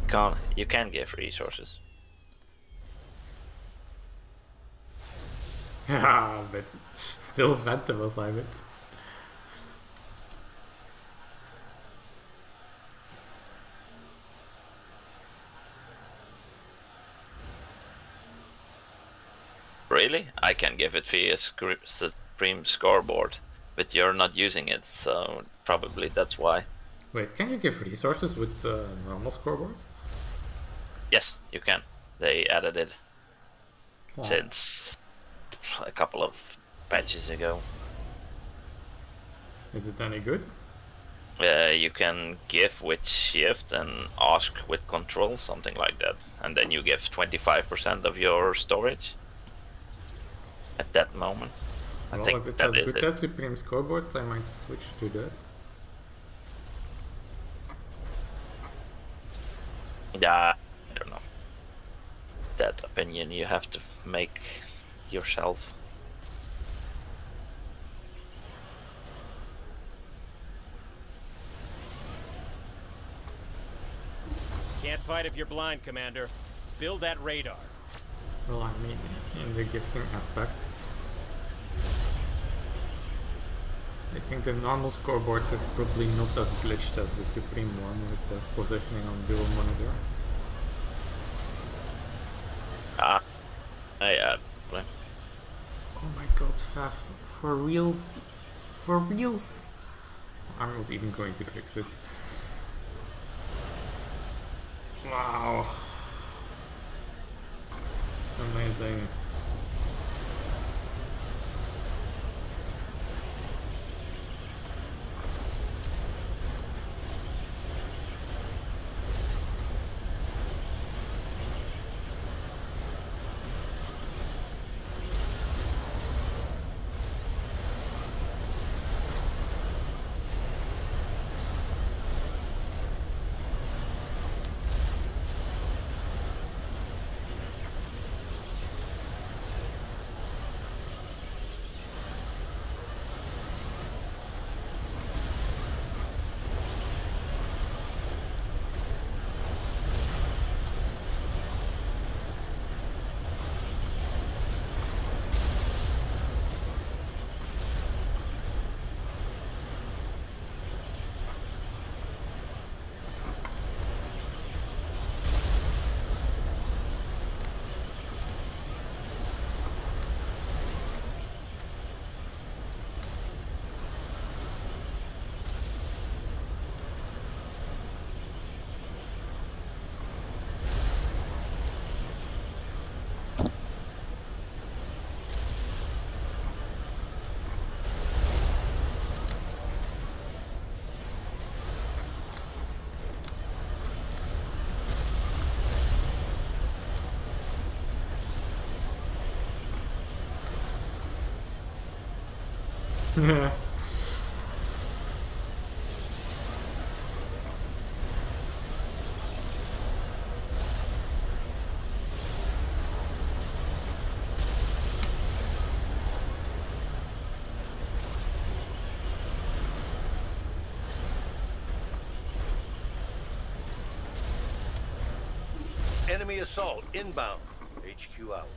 can't. You can give resources. Yeah, but still Phantom assignment. Really? I can give it via Supreme Scoreboard, but you're not using it, so probably that's why. Wait, can you give resources with normal scoreboard? Yes, you can. They added it Wow. since a couple of patches ago. Is it any good? You can give with shift and ask with control, something like that, and then you give 25% of your storage at that moment. Well, I think if it's that as is good it. as Supreme Scoreboard, I might switch to that. Yeah, I don't know. That opinion you have to make yourself. Can't fight if you're blind, Commander. Build that radar. Well, I mean, in the gifting aspect, I think the normal scoreboard is probably not as glitched as the Supreme one with the positioning on dual monitor. Yeah. Oh my god, Faf, for reals? For reals? I'm not even going to fix it. Wow. Amazing. Yeah. Enemy assault inbound. HQ out.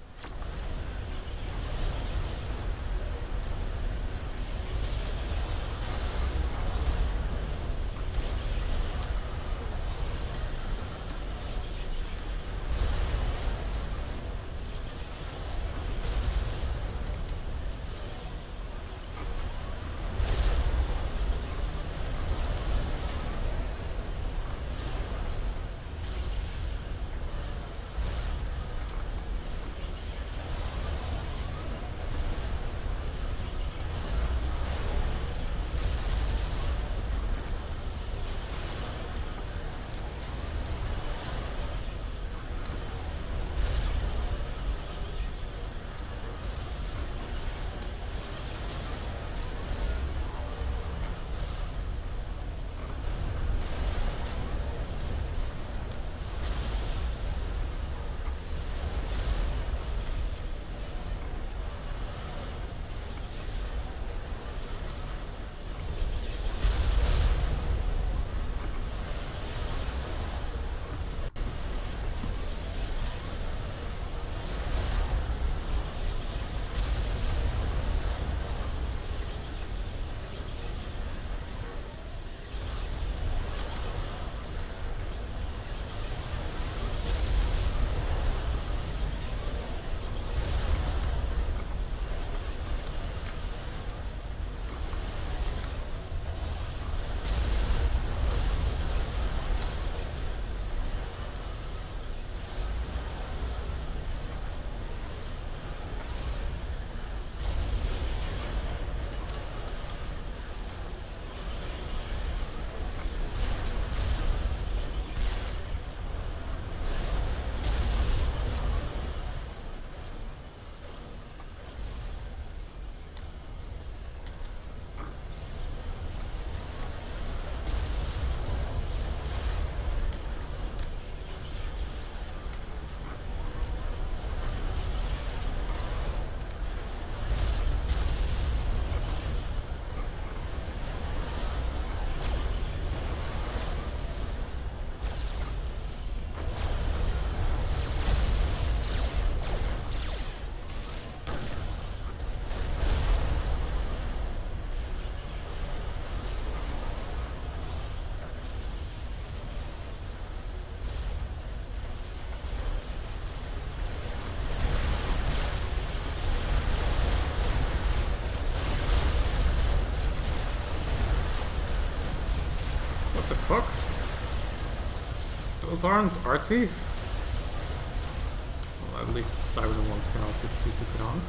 Those aren't arties. Well, at least the cyber ones can also shoot the Khadans.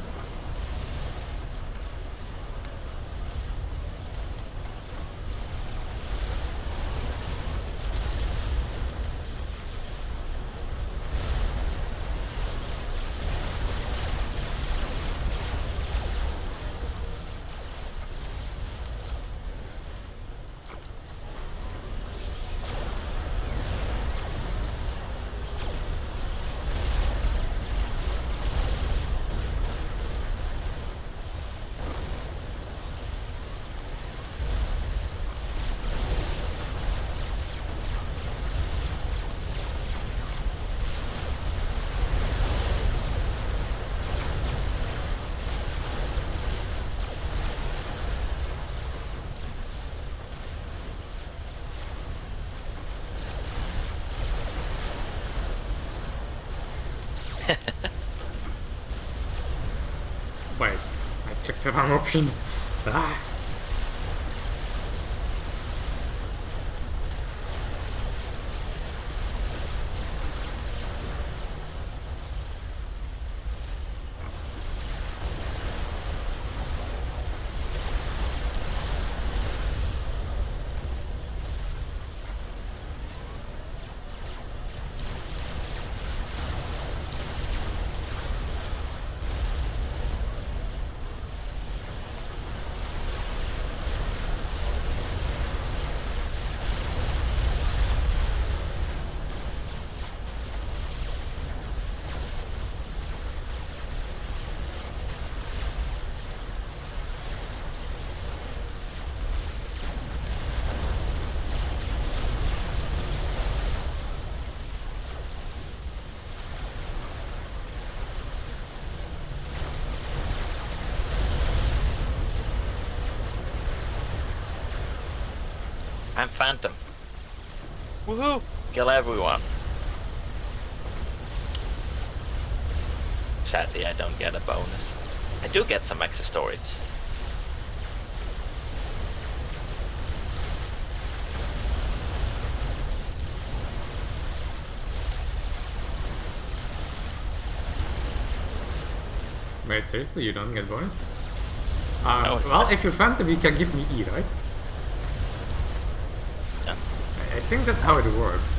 Wait, I clicked the wrong option. Ah. I'm Phantom. Woohoo! Kill everyone. Sadly, I don't get a bonus. I do get some extra storage. Wait, seriously, you don't get bonus? No, well, if you're Phantom, you can give me E, right? Yeah. I think that's how it works.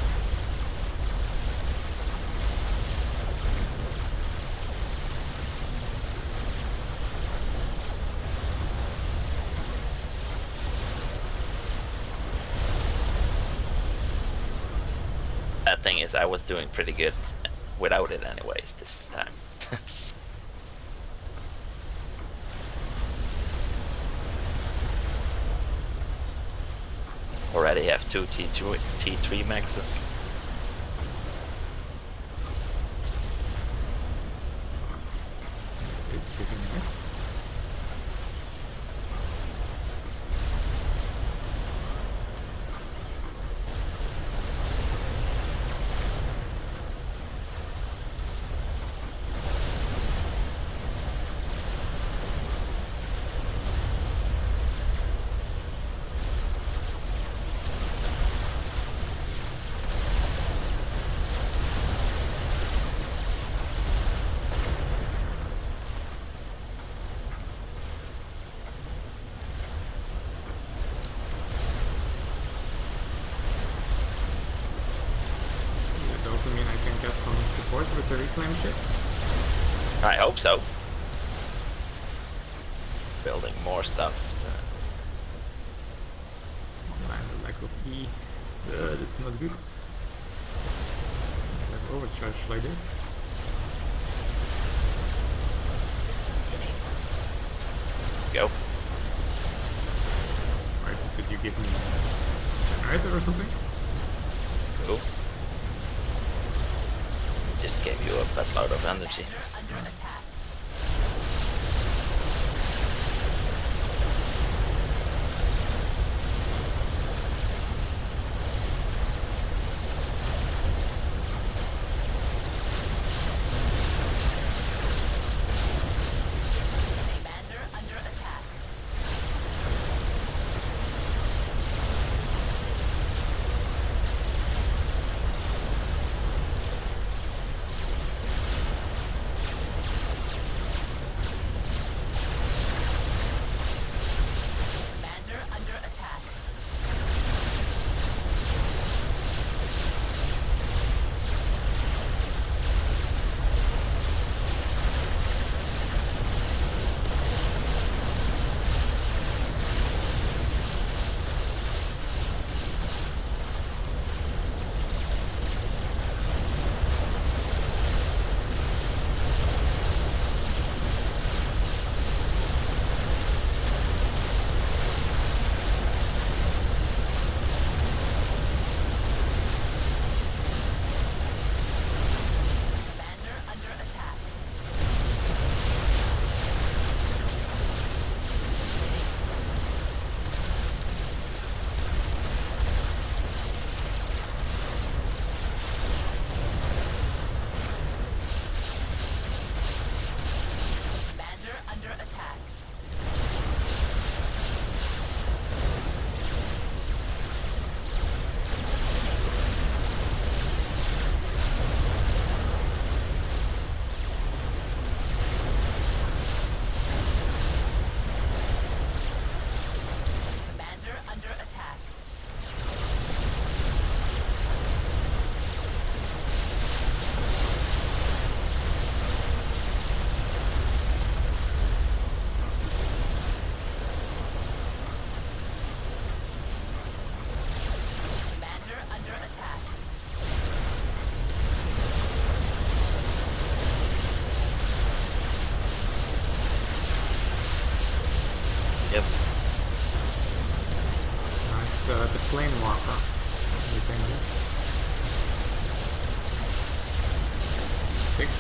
That thing is, I was doing pretty good without it anyways this time. Already have 2 T3 maxes. It's pretty nice. Also mean I can get some support with the reclaim shit? I hope so. Building more stuff. And the lack of E. That's not good. Like overcharge like this. Go. Right, could you give me a generator or something? Cool. Just gave you a buttload of energy.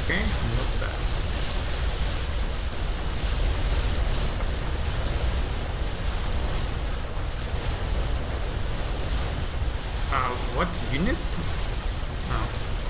Okay, not bad. What unit? Oh.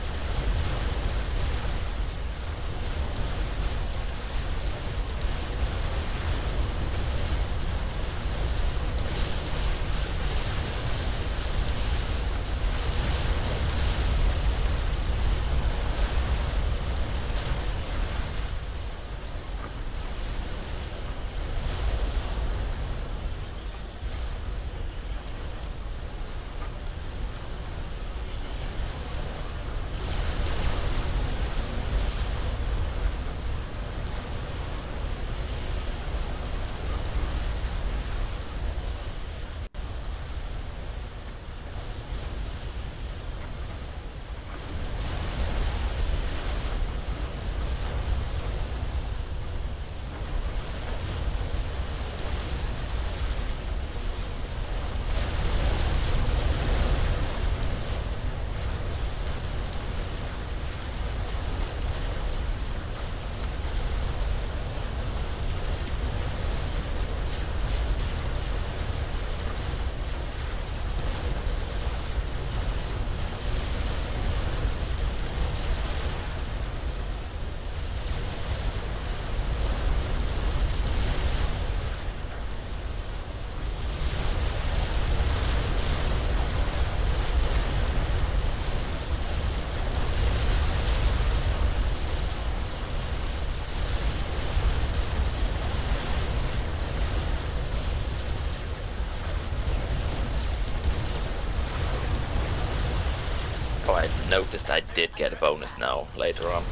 Oh, I noticed I did get a bonus now, later on.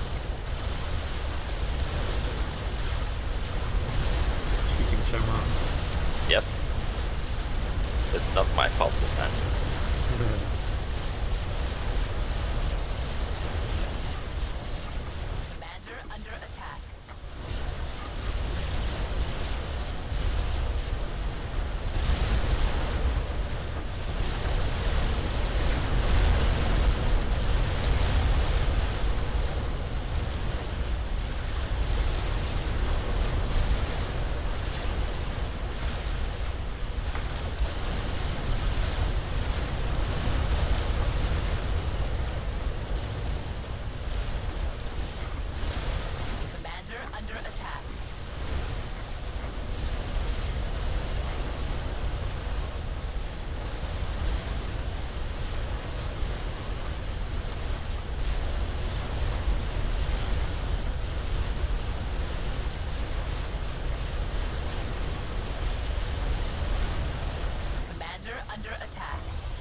Shooting Shaman. Yes. It's not my fault this time. Commander under attack. Commander under attack. Commander under attack.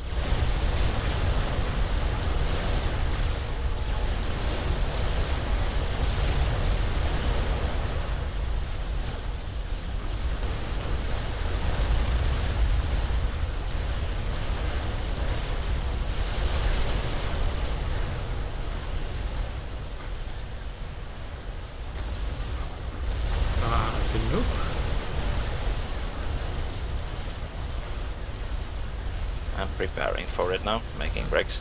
The nuke. I'm preparing for it now, making breaks.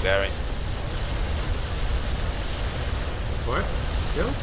Gary. What? Kill?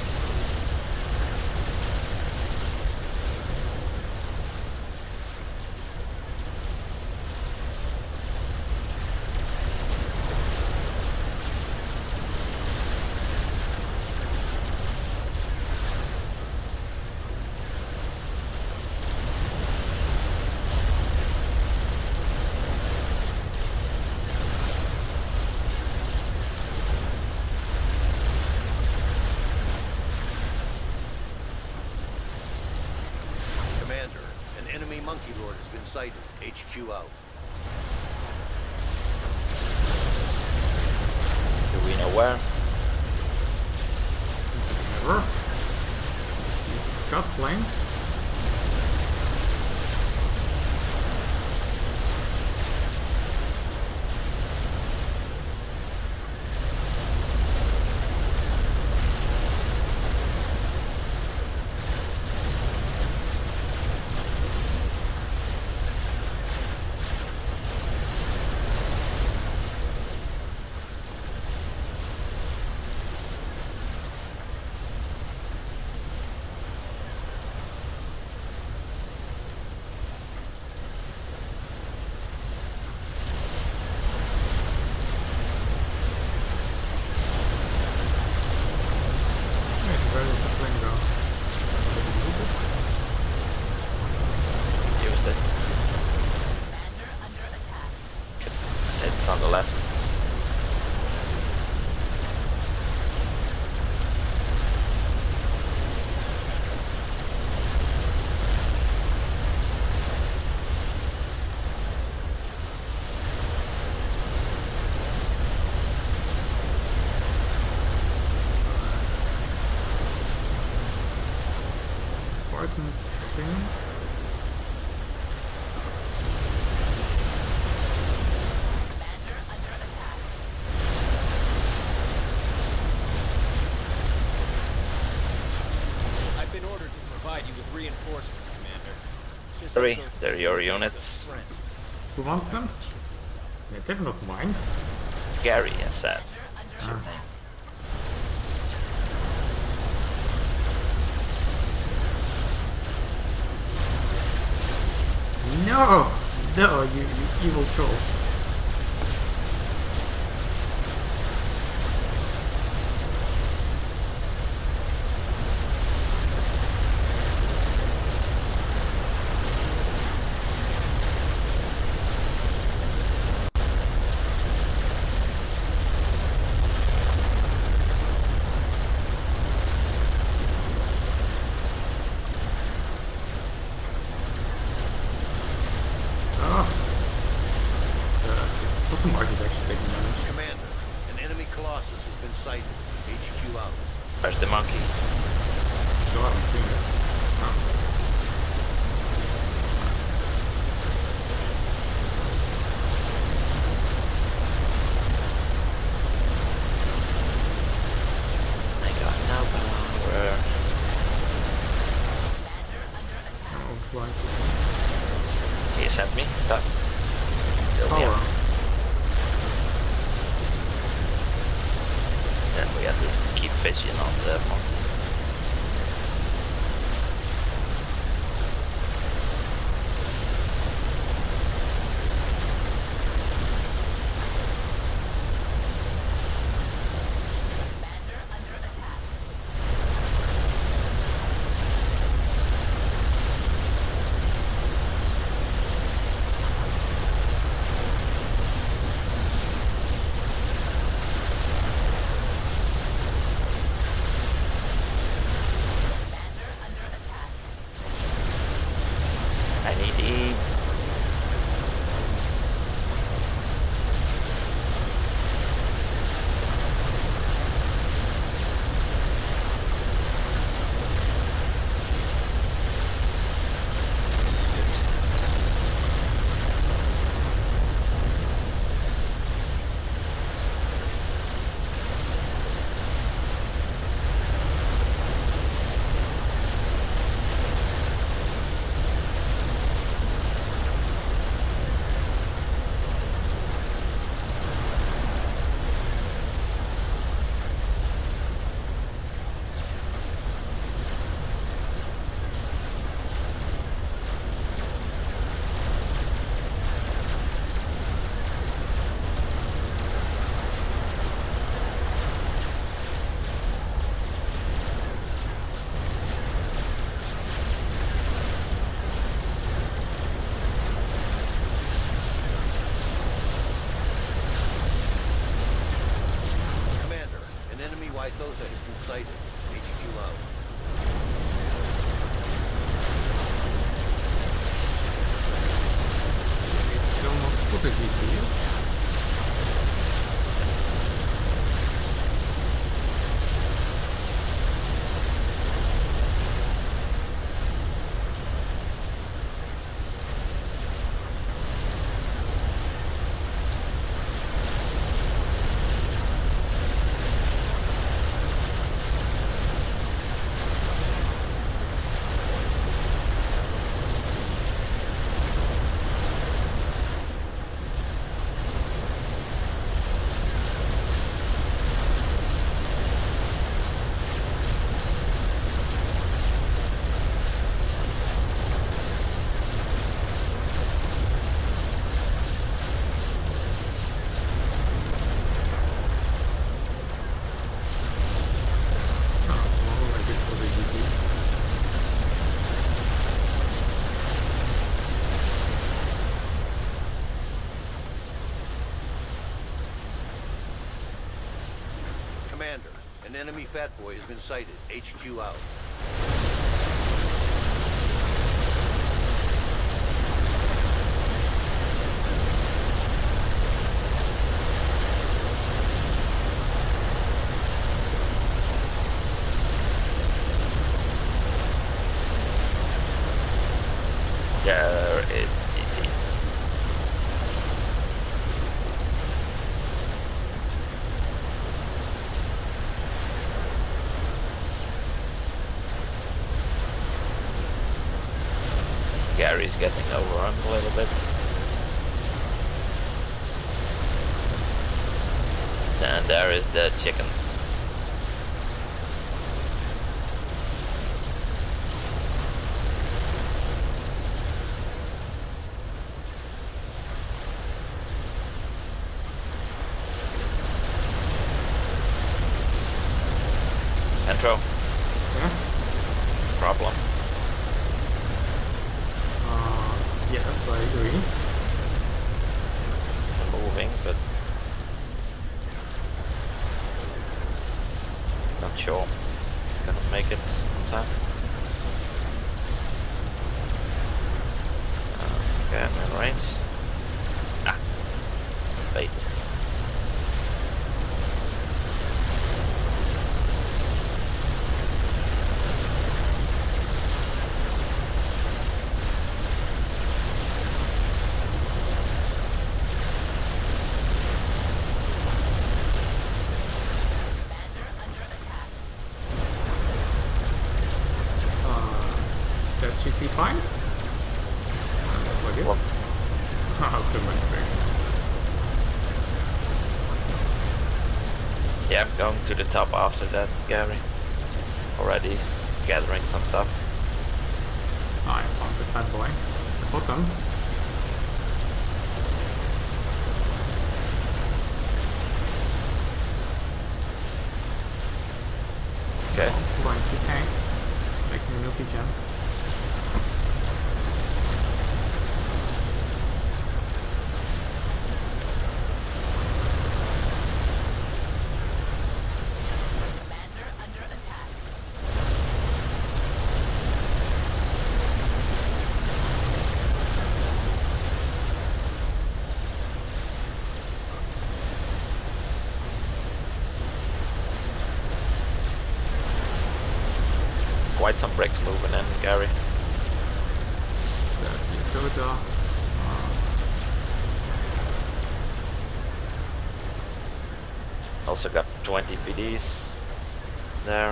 Commander, an enemy monkey lord has been sighted. HQ out. Do we know where? Never. This is Scott plane. Where did the plane go? Did it move it? Used it. Commander under attack. It's on the left. Parsons thing. Commander under attack. I've been ordered to provide you with reinforcements, Commander. Just Sorry, go they're your figure units. it's a friend. Who wants them? They're not mine. Gary, I said. Commander under attack. No! No, you evil troll. Bottom mark is actually taking damage. Commander, an enemy Colossus has been sighted. HQ out. Where's the monkey? Still haven't seen it. Oh. I got no power. Commander under attack. I'm flying. Can you send me stuff? Still Power. here. Then we at least keep fishing on the monkey. Commander under attack. Whitehall has been sighted. HQ out. He's still not spotted, we see it. Commander, an enemy fat boy has been sighted. HQ out. There is TC. Gary's getting overrun a little bit. And there is the chicken. Intro. Yeah? Problem. Yes, I agree. Moving, but not sure. Gonna make it on time. Okay, I'm in range. Ah, bait. Commander under attack. That GC fine? That's like it. Well, So many things. yeah, I'm going to the top after that, Gary. Already gathering some stuff. I found the fat boy. Bottom. Okay. Flying to tank. Making a multi-gen. Commander under attack. Quite some bricks moving in, Gary. The Toyota. Also got 20 PDs there.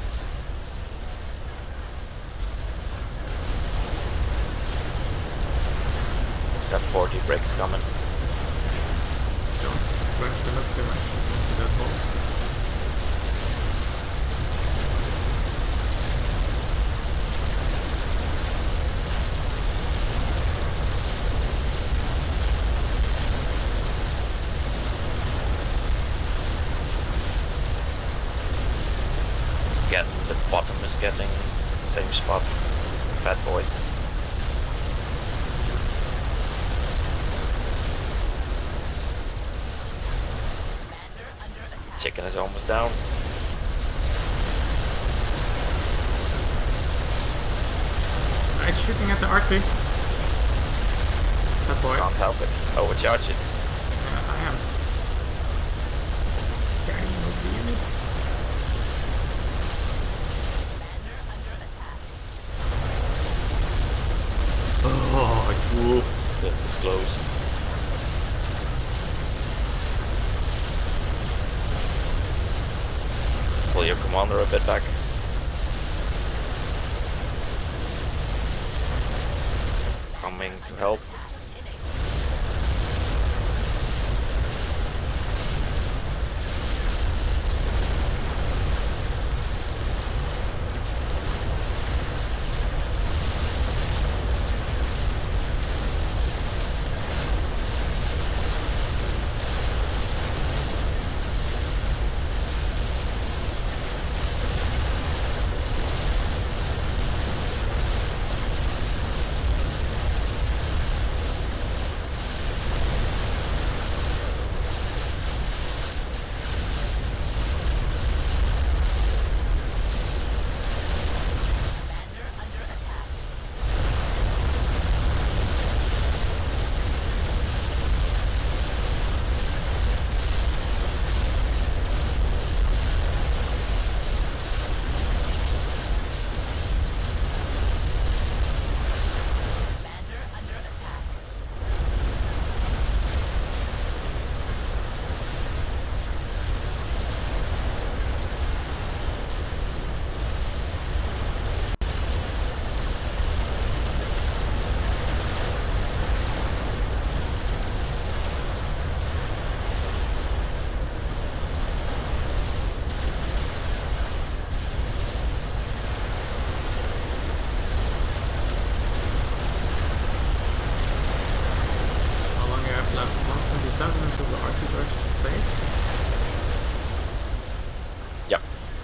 Got 40 bricks coming. Don't crunch them up too much into that hole. Again, the bottom is getting same spot. Fat boy. Commander under attack. Chicken is almost down. it's shooting at the R2. Fat boy. Can't help it. Overcharge it. Yeah, I am. Carrying most of the units. Commander under attack. Oh, cool. That was close. Pull your commander a bit back. Coming to help. Commander under attack. Commander under attack. How long you have left? 127 until the archers are safe. Yep.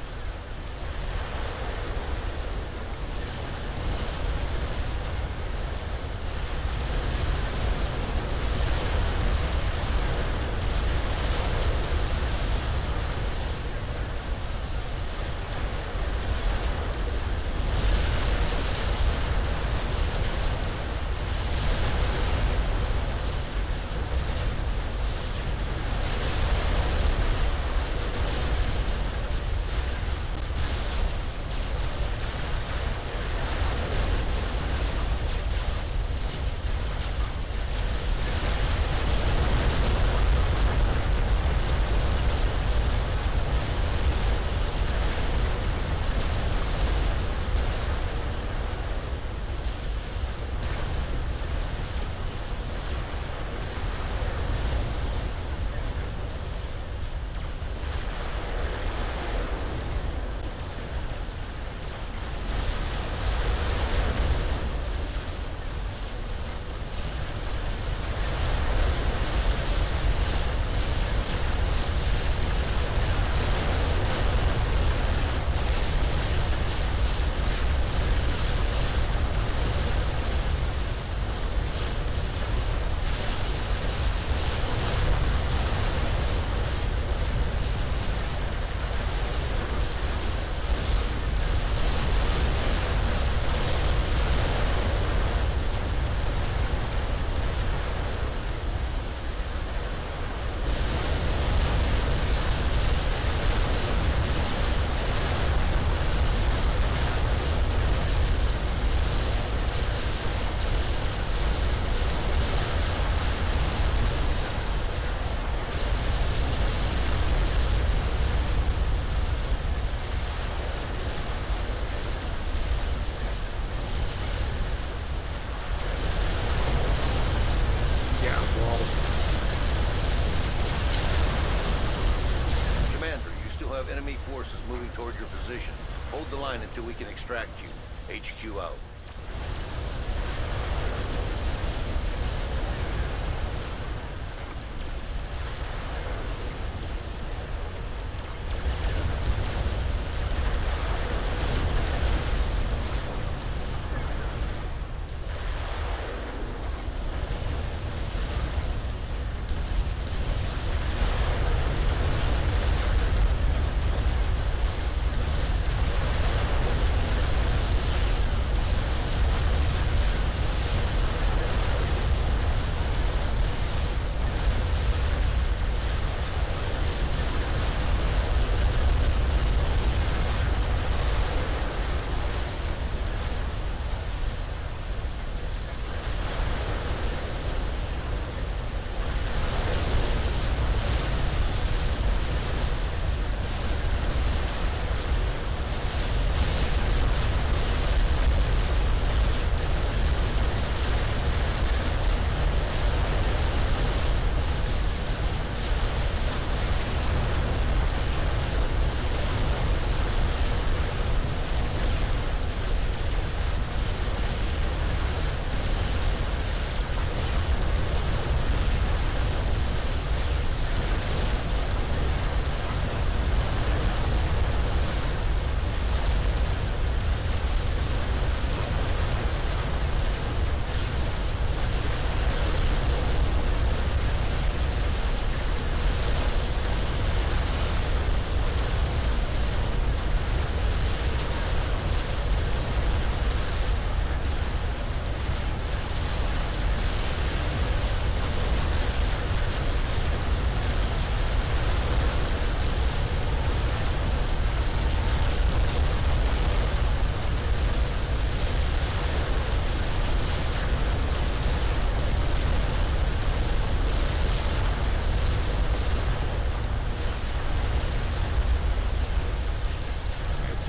Yeah, walls. Commander, you still have enemy forces moving toward your position. Hold the line until we can extract you. HQ out.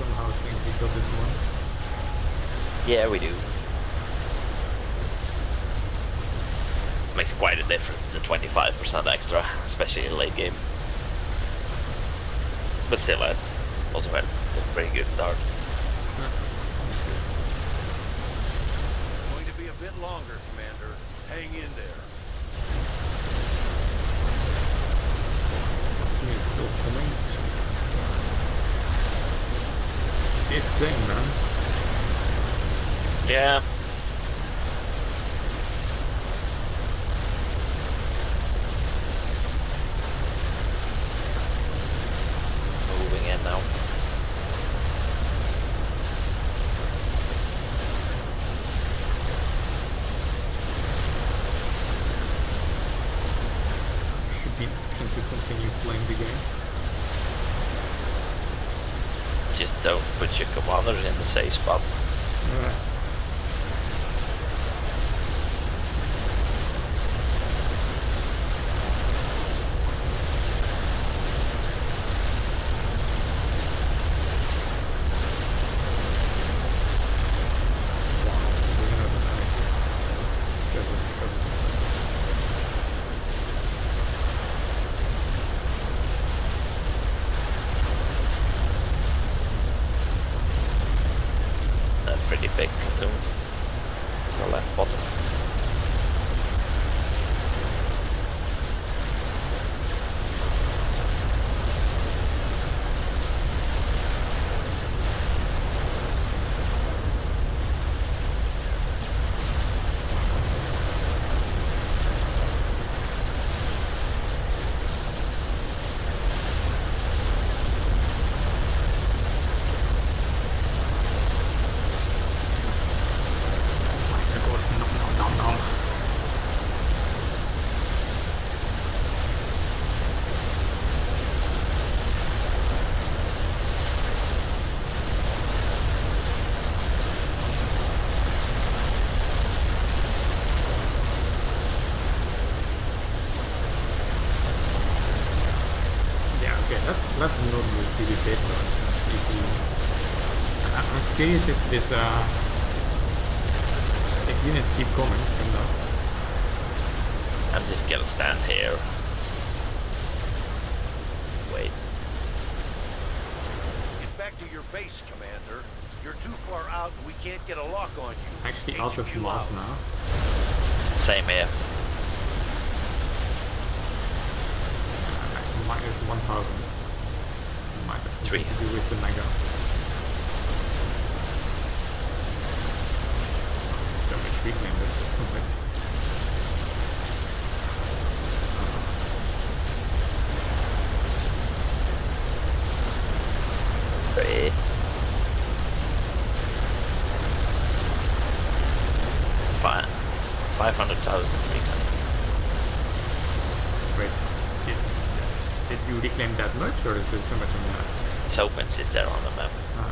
somehow think we got this one. Yeah, we do. Makes quite a difference, the 25% extra, especially in late game. But still, I also had a pretty good start. Going to be a bit longer, Commander. Hang in there. He is still coming. This thing, man. Yeah. Moving in now. Should be an option to continue playing the game. Just don't put your commanders in the safe spot. A pretty big platoon. The left bottom. Spider goes nom. Yeah, okay, let's not move to the safe zone and see if we... I'm curious if this, if units keep coming or not. I'm just gonna stand here. Wait. Get back to your base, Commander. You're too far out and we can't get a lock on you. Actually out of HQ mass out. now. Same here. Minus 1000. Might have something 3. to do with the mega. So much reclaimed it. Three. Fine. 500,000 reclaim. Wait, did you reclaim that much, or is there so much on the map? Soapens is there on the map. Ah.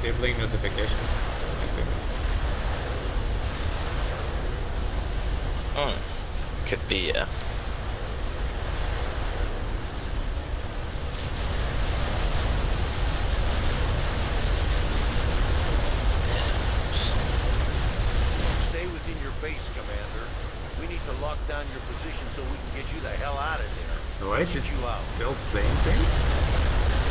disabling notifications, I think. Could be, yeah. Stay within your base, Commander. We need to lock down your position so we can get you the hell out of there. Wait, Shoot it's you out. still saying things?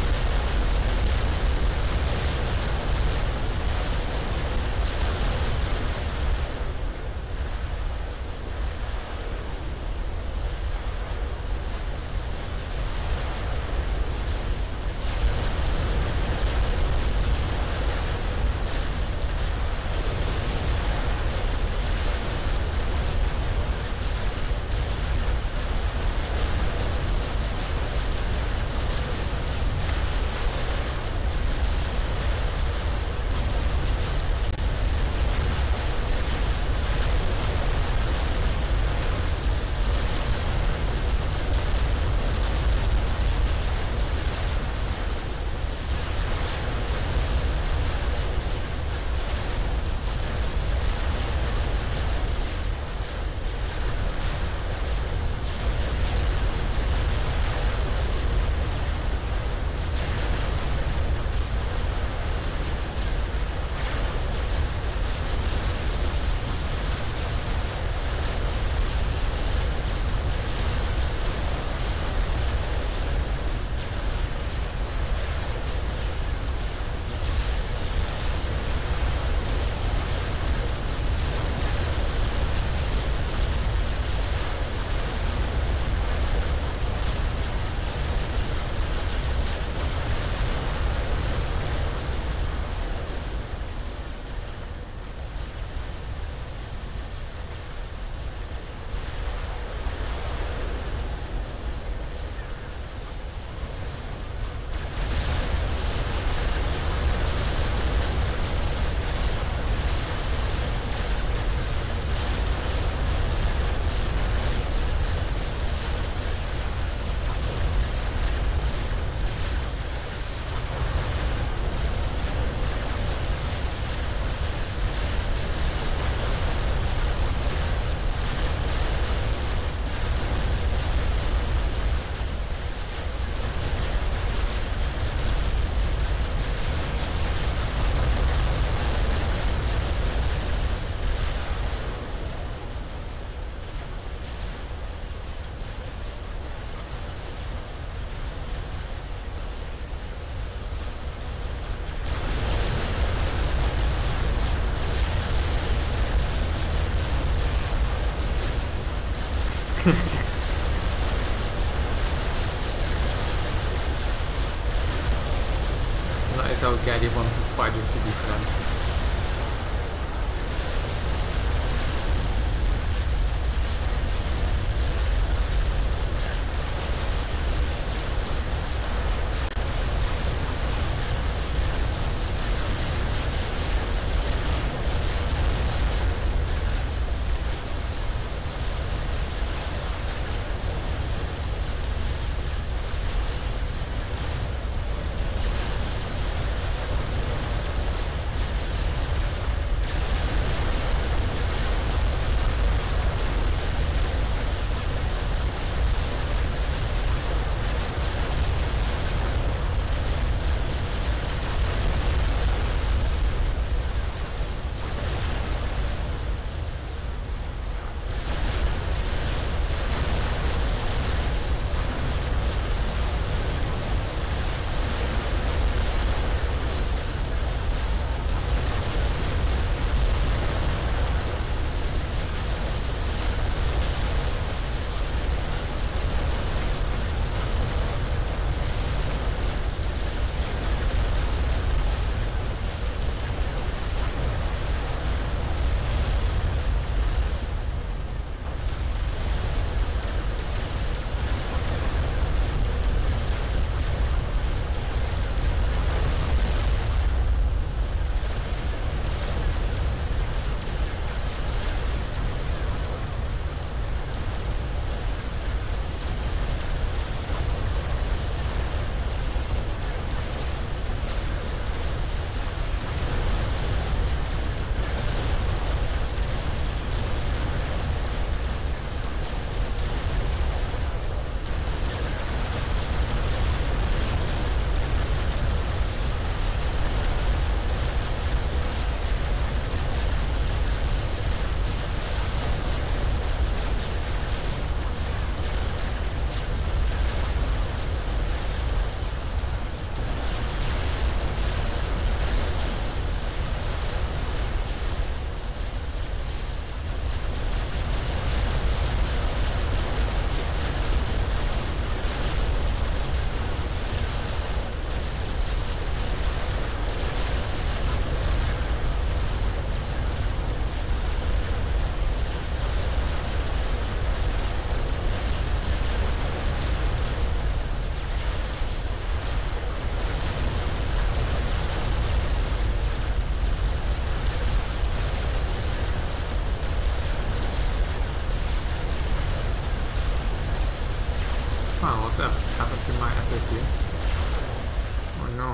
Nice how Gaddy wants the spiders to be friends. stuff here. Oh no.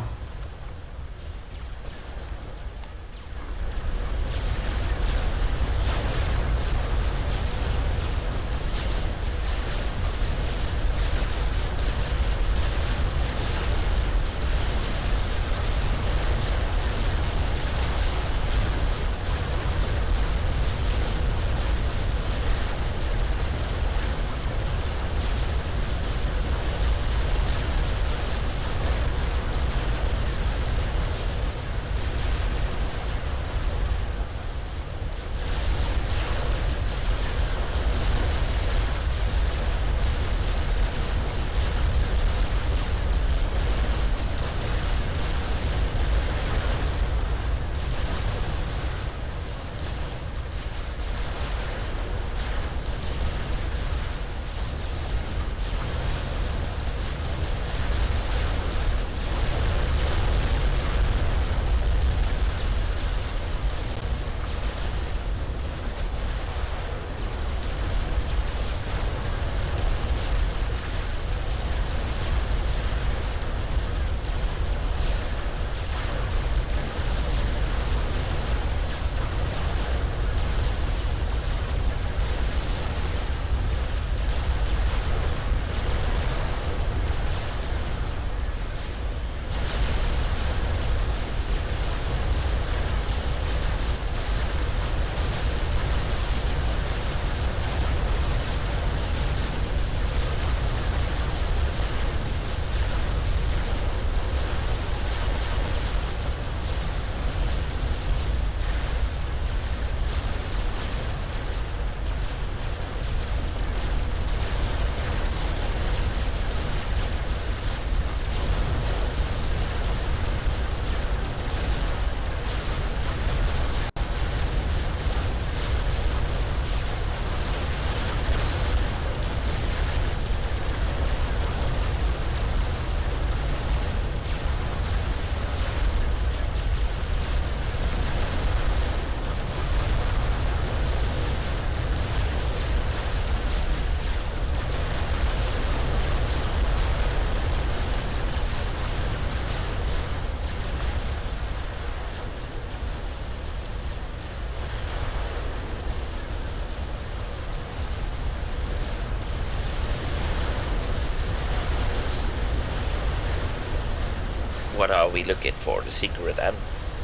What are we looking for? The secret end?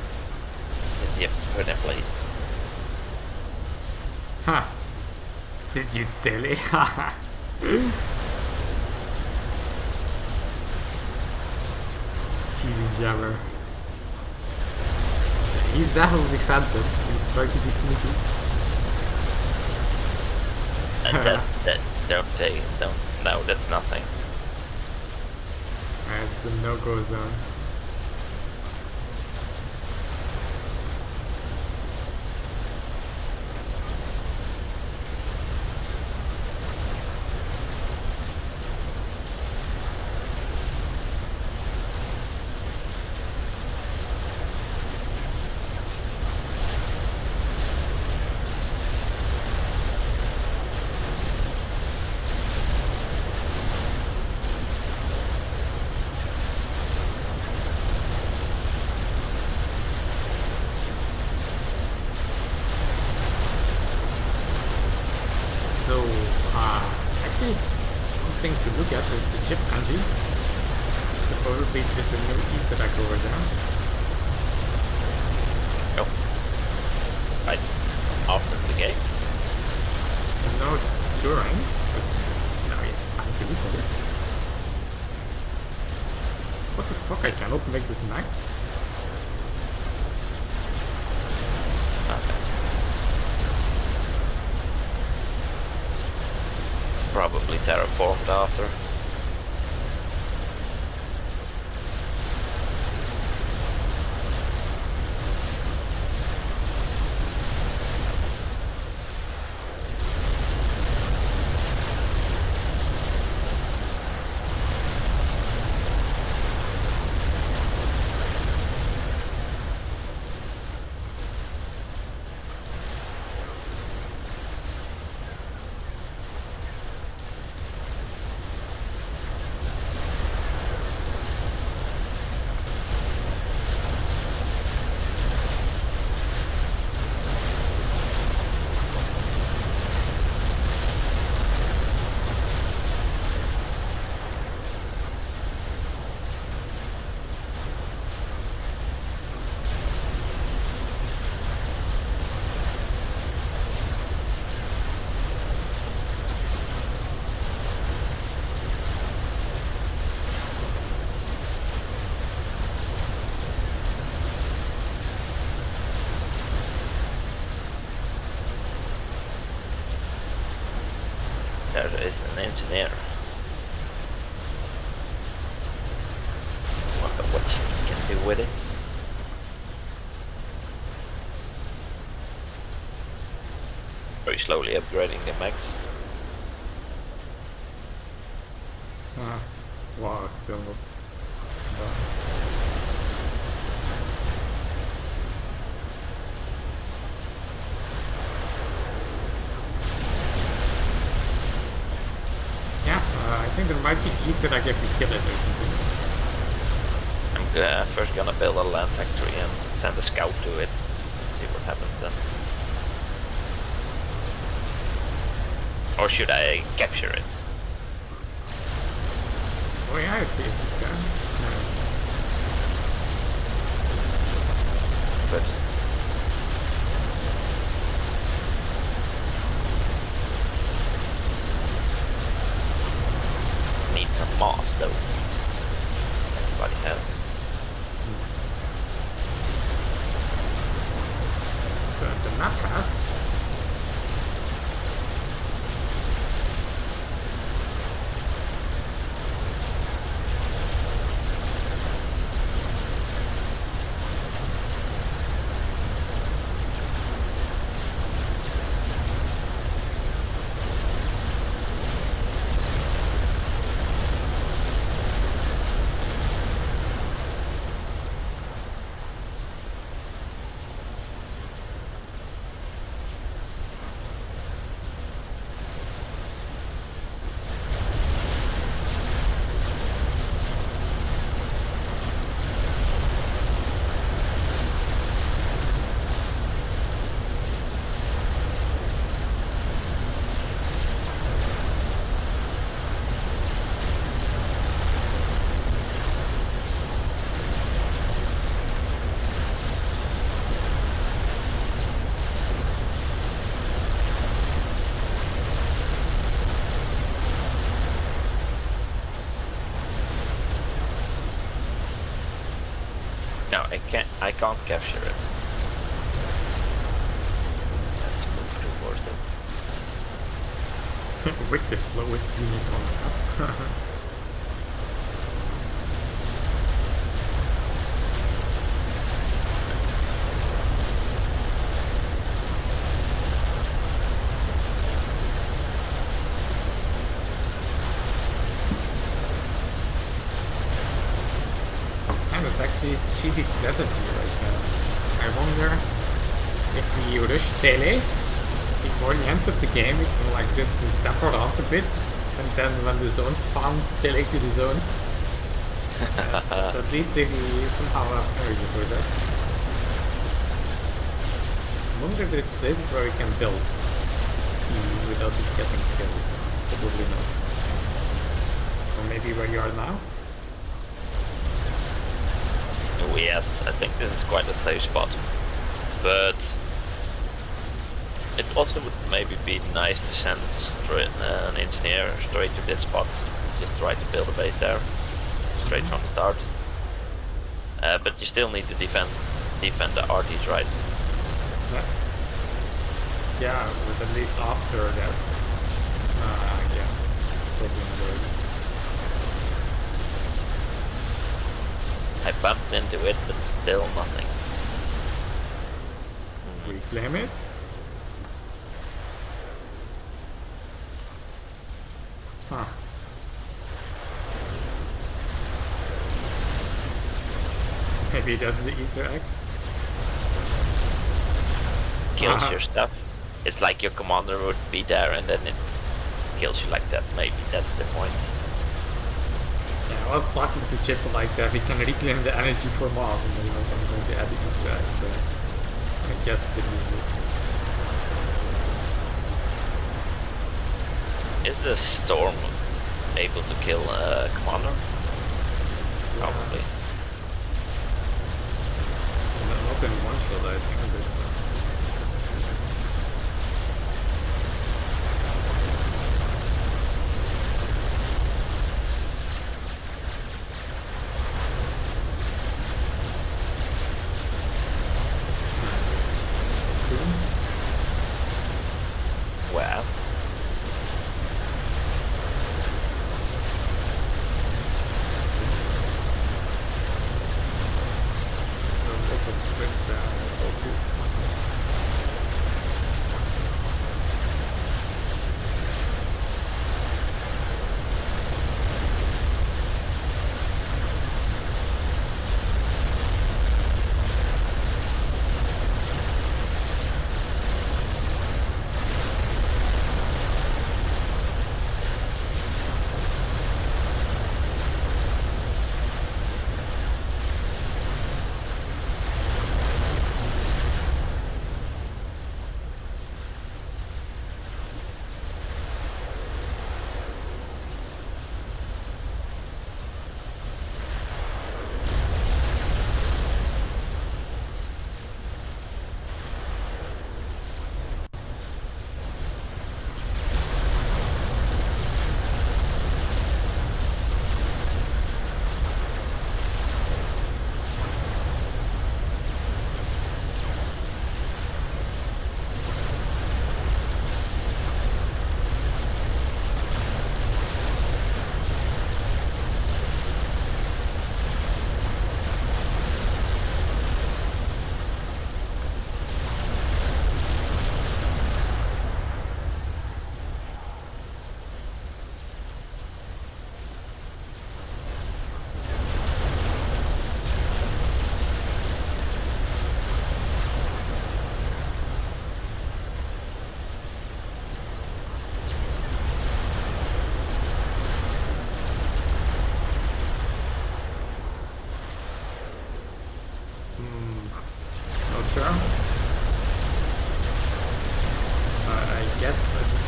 Did you put in place? Huh. Did you dilly? Cheesy jabber. He's definitely Phantom. He's trying to be sneaky. No, that's nothing. That's the no-go zone. Thing to look at is the chip kanji. Supposedly there's a new Easter egg over there. Oh. Right. After the game? No, during. But now you have time to look at it. What the fuck, I cannot make this max? Okay. Probably terraformed after. There is an engineer. Wonder what he can do with it. Very slowly upgrading the mechs. Wow, still not done. Yeah, I think there might be Easter egg if we kill it or something. I'm first gonna build a land factory and send a scout to it. See what happens then. Or should I capture it? Oh yeah, if you can. But need some moss though. Everybody has. The map has. No, I can't capture it. Let's move towards it. With the slowest unit on the map. And it's actually cheesy strategy right now. I wonder if we rush Tele before the end of the game, we can like just zap around a bit, and then when the zone spawns, delay to the zone. At least they somehow have energy for that. I wonder if there's places where we can build without it getting killed. Probably not. Or maybe where you are now? Oh yes, I think this is quite a safe spot. But it also would maybe be nice to send an engineer straight to this spot. Just try to build a base there, straight from the start. But you still need to defend the arties, right? Yeah. Yeah, but at least after that. Yeah. Probably not. I bumped into it, but still nothing. Reclaim it. Huh. Maybe that's the Easter egg. Kills your stuff. It's like your commander would be there and then it kills you like that. Maybe that's the point. Yeah, I was talking to Chip like that. We can reclaim the energy for Mars, and then I'm going to add the Easter egg. So I guess this is it. Is the storm able to kill a commander? Probably. Not in one shot, I think. But Well,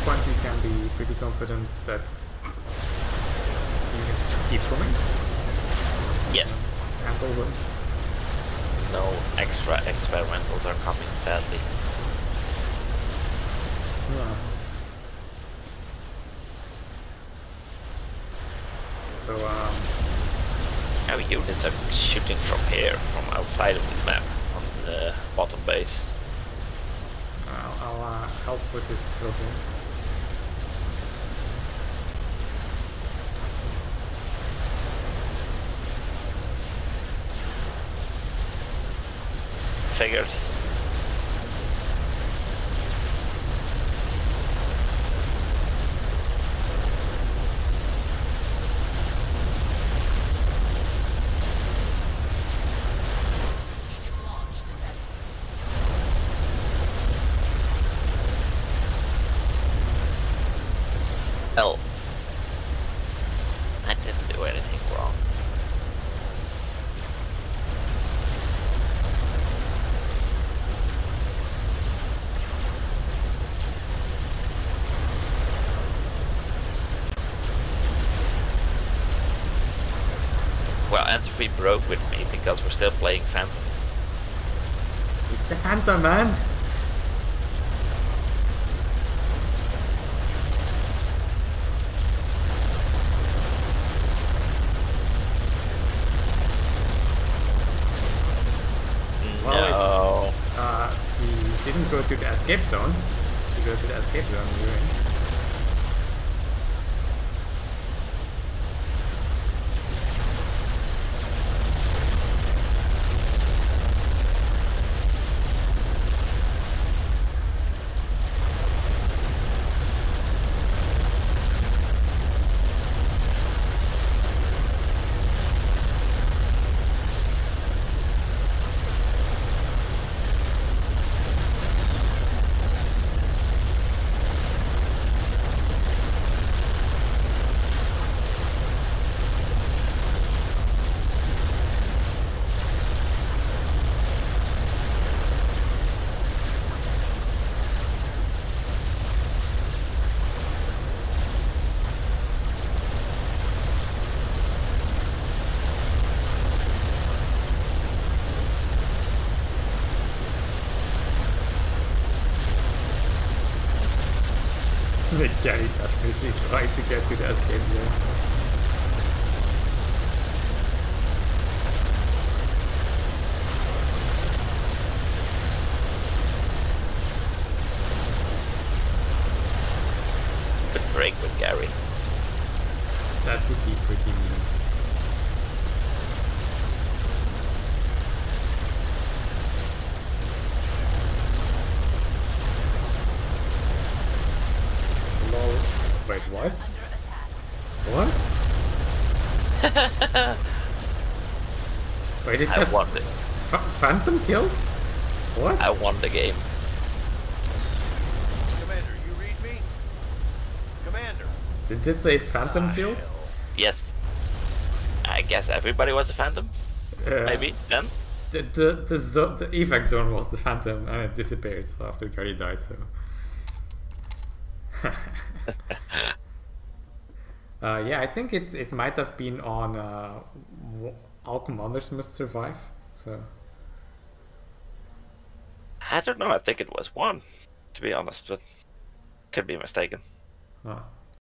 point we can be pretty confident that units keep coming. Yes. Handle them. No extra experimentals are coming, sadly. Yeah. So, Our units are shooting from here, from outside of the map, on the bottom base. I'll help with this problem. Figured. Strategic launch detected. Hell. I didn't do anything wrong. Well, Entropy broke with me because we're still playing Phantom. It's the Phantom, man! No. We didn't go to the escape zone. We go to the escape zone, we were in. The Jerry Tashmith is trying to get to the escape zone. Good break with Gary. That would be pretty mean. Lol. Wait, what? Under attack. What? Wait, it's I won it. Phantom kills? What? I won the game. Commander, you read me? Commander. Did it say Phantom kills? Hell. Yes. I guess everybody was a Phantom? Maybe, then? The evac zone was the Phantom and it disappeared after Gary died, so. Yeah, I think it might have been on All Commanders Must Survive, so. I don't know, I think it was one, to be honest, but could be mistaken. Huh.